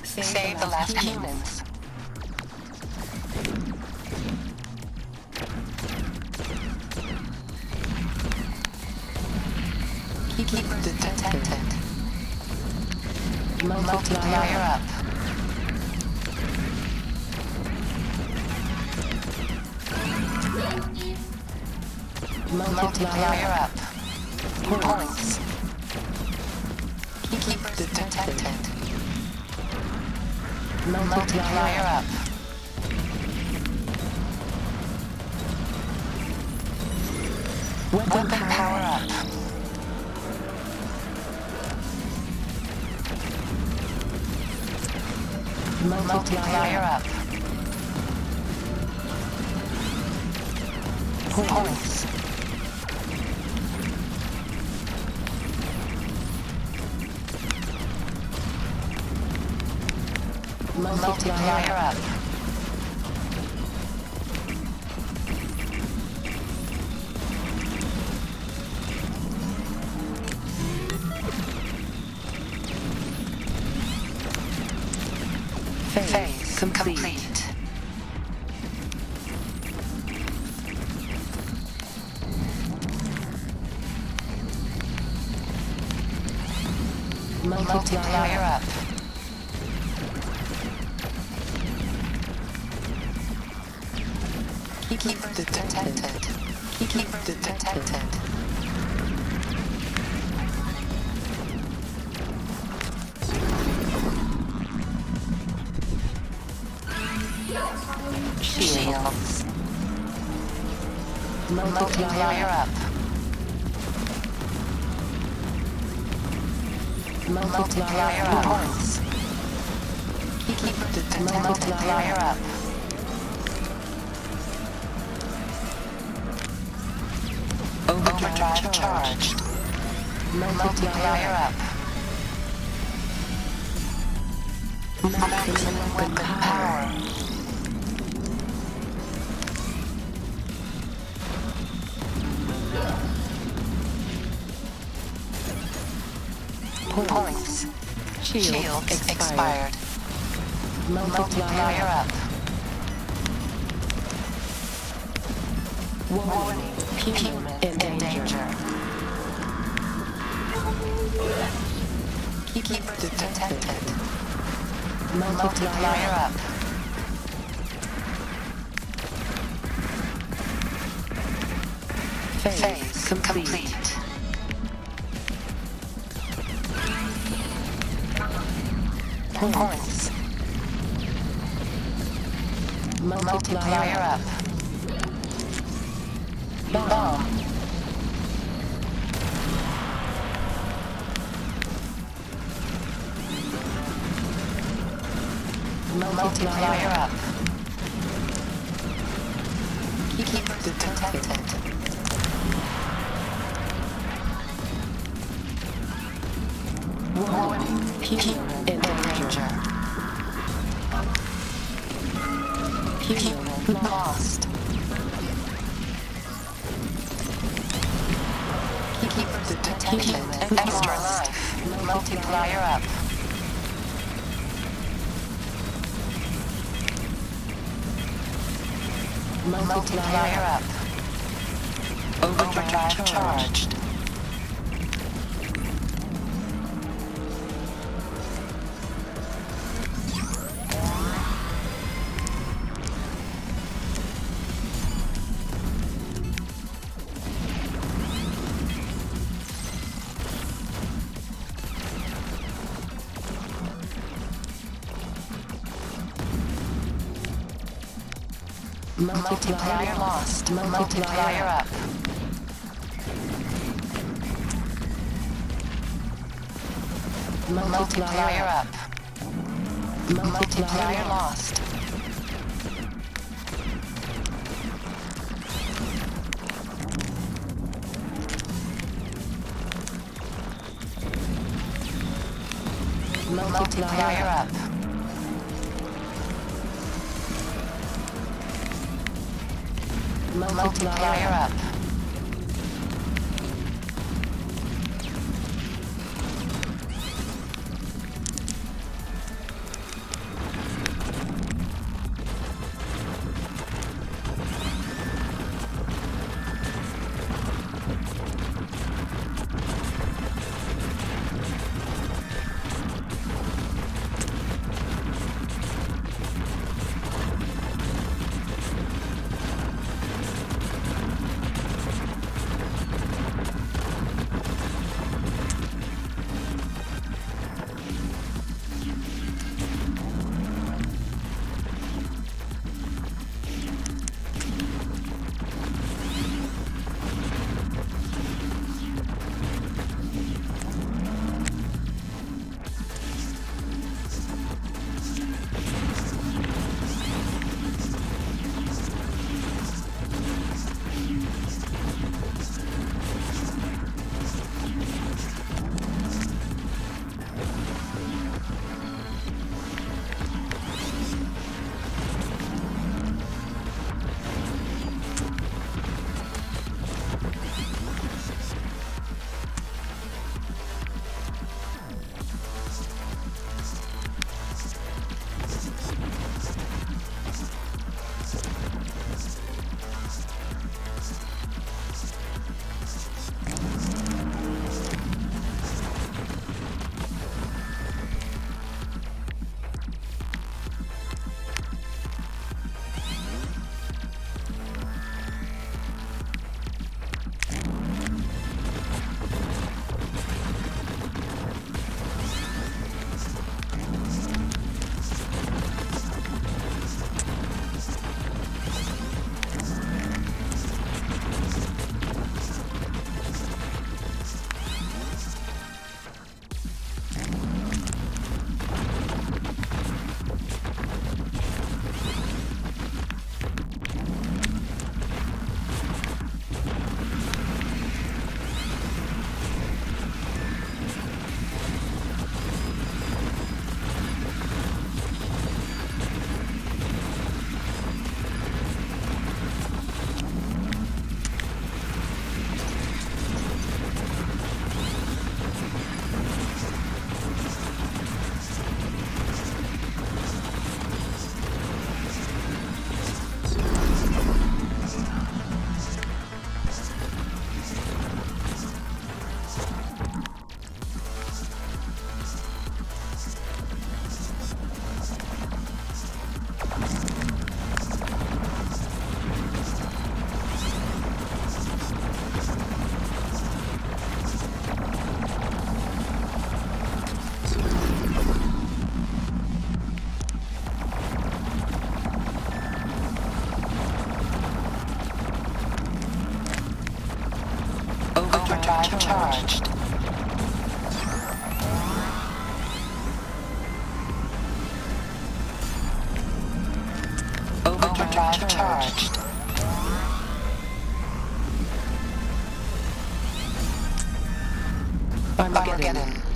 Save the last humans. Keepers detected. Multiplier up. Multiplier up. Points. Keepers detected. Multiplier up. Weapon power up. Multiplier up. Points. Multiplier up. Phase complete. Multiplier up. Keeper detected. Keeper detected. Shields. Multiplier up. Multiplier up. Points. Keeper detected. Multiplier up. Overdrive charged. Multiplier up. Maximum weapon power. Points. Shields expired. Multiplier up. Warning. Human in danger. Keeper detected. Multiplier up. Phase complete. Points. Multiplier up. Bomb. Multiplier up. Keeper detected. Warning. Human in danger. Human lost. Keeper detected. Extra life. Multiplier up. Multiplier up. Overdrive charged. Multiplier lost. Multiplier up. Multiplier up. Multiplier lost. Multiplier up. Multiplier up. Overdrive charged. Overdrive charged. Armageddon.